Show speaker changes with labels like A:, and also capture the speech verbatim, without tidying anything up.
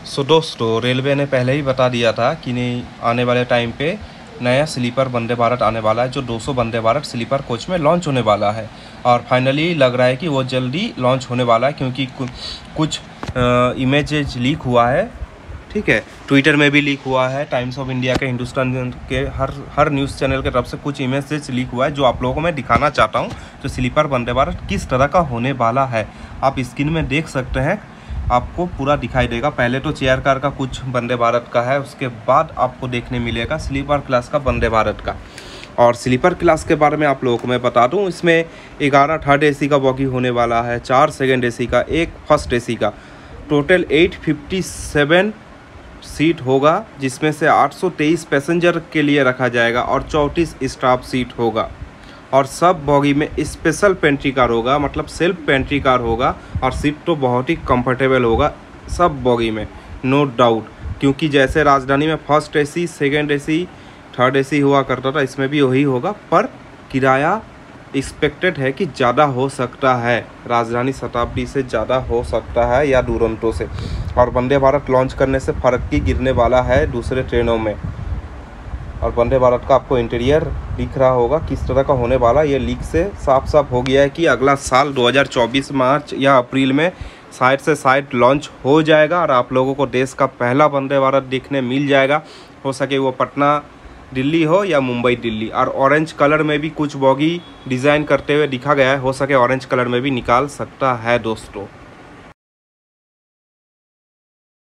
A: सो दोस्तों, रेलवे ने पहले ही बता दिया था कि नहीं आने वाले टाइम पे नया स्लीपर वंदे भारत आने वाला है, जो दो सौ वंदे भारत स्लीपर कोच में लॉन्च होने वाला है। और फाइनली लग रहा है कि वो जल्दी लॉन्च होने वाला है, क्योंकि कुछ इमेजेज लीक हुआ है। ठीक है, ट्विटर में भी लीक हुआ है, टाइम्स ऑफ इंडिया के, हिंदुस्तान के हर हर न्यूज़ चैनल के तरफ से कुछ इमेजेस लीक हुआ है, जो आप लोगों को मैं दिखाना चाहता हूँ। तो स्लीपर वंदे भारत किस तरह का होने वाला है आप स्क्रीन में देख सकते हैं, आपको पूरा दिखाई देगा। पहले तो चेयर कार का कुछ वंदे भारत का है, उसके बाद आपको देखने मिलेगा स्लीपर क्लास का वंदे भारत का। और स्लीपर क्लास के बारे में आप लोगों को मैं बता दूं, इसमें ग्यारह थर्ड एसी का बॉगी होने वाला है, चार सेकंड एसी का, एक फर्स्ट एसी का। टोटल आठ सौ सत्तावन सीट होगा, जिसमें से आठ सौ तेईस पैसेंजर के लिए रखा जाएगा और चौंतीस स्टाफ सीट होगा। और सब बॉगी में स्पेशल पेंट्री कार होगा, मतलब सेल्फ पेंट्री कार होगा। और सीट तो बहुत ही कंफर्टेबल होगा सब बॉगी में, नो डाउट। क्योंकि जैसे राजधानी में first AC, second AC, third AC हुआ करता था, इसमें भी वही होगा। पर किराया एक्सपेक्टेड है कि ज़्यादा हो सकता है, राजधानी शताब्दी से ज़्यादा हो सकता है या दुरंतो से। और वंदे भारत लॉन्च करने से फ़र्क ही गिरने वाला है दूसरे ट्रेनों में। और वंदे भारत का आपको इंटीरियर दिख रहा होगा किस तरह का होने वाला। ये लीक से साफ साफ हो गया है कि अगला साल दो हज़ार चौबीस मार्च या अप्रैल में साइड से साइड लॉन्च हो जाएगा और आप लोगों को देश का पहला वंदे भारत देखने मिल जाएगा। हो सके वो पटना दिल्ली हो या मुंबई दिल्ली। और ऑरेंज कलर में भी कुछ बॉगी डिज़ाइन करते हुए दिखा गया है, हो सके ऑरेंज कलर में भी निकाल सकता है दोस्तों।